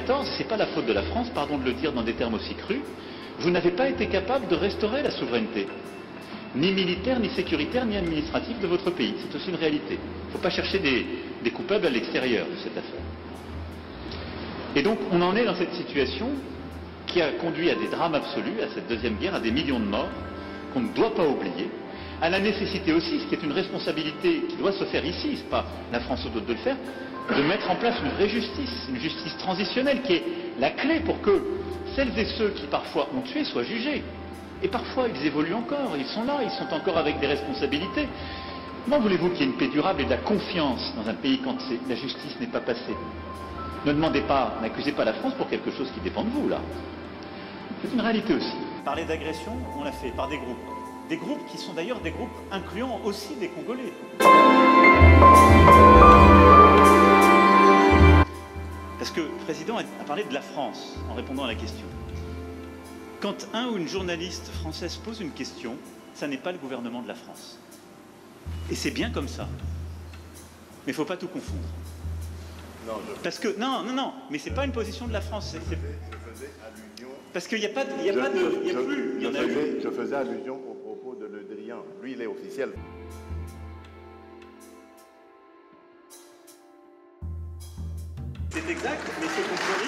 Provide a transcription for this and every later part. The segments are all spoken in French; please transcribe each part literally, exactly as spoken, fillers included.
quatorze, c'est pas la faute de la France, pardon de le dire dans des termes aussi crus, vous n'avez pas été capable de restaurer la souveraineté, ni militaire, ni sécuritaire, ni administrative de votre pays. C'est aussi une réalité. Il ne faut pas chercher des, des coupables à l'extérieur de cette affaire. Et donc, on en est dans cette situation qui a conduit à des drames absolus, à cette deuxième guerre, à des millions de morts, qu'on ne doit pas oublier, à la nécessité aussi, ce qui est une responsabilité qui doit se faire ici, c'est pas la France ou d'autres de le faire, de mettre en place une vraie justice, une justice transitionnelle qui est la clé pour que celles et ceux qui parfois ont tué soient jugés. Et parfois ils évoluent encore, ils sont là, ils sont encore avec des responsabilités. Comment voulez-vous qu'il y ait une paix durable et de la confiance dans un pays quand la justice n'est pas passée? Ne demandez pas, n'accusez pas la France pour quelque chose qui dépend de vous, là. C'est une réalité aussi. Parler d'agression, on l'a fait par des groupes. Des groupes qui sont d'ailleurs des groupes incluant aussi des Congolais. Parce que le président a parlé de la France en répondant à la question. Quand un ou une journaliste française pose une question, ça n'est pas le gouvernement de la France. Et c'est bien comme ça. Mais il ne faut pas tout confondre. Non, je... Parce que, non, non, non, mais ce n'est pas une position de la France. C'est, c'est... Je faisais allusion... Parce qu'il n'y a pas de... Il y a je, pas de... Il y a je, plus... Il y en je, a faisais, eu. je faisais allusion au propos de Le Drian. Lui, il est officiel. C'est exact, mais c'est compris.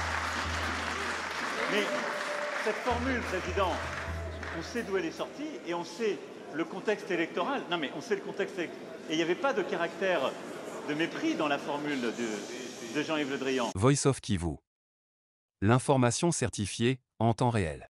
Mais cette formule, Président, on sait d'où elle est sortie et on sait le contexte électoral. Non, mais on sait le contexte électoral. Et il n'y avait pas de caractère de mépris dans la formule de, de Jean-Yves Le Drian. Voice of Kivu. L'information certifiée en temps réel.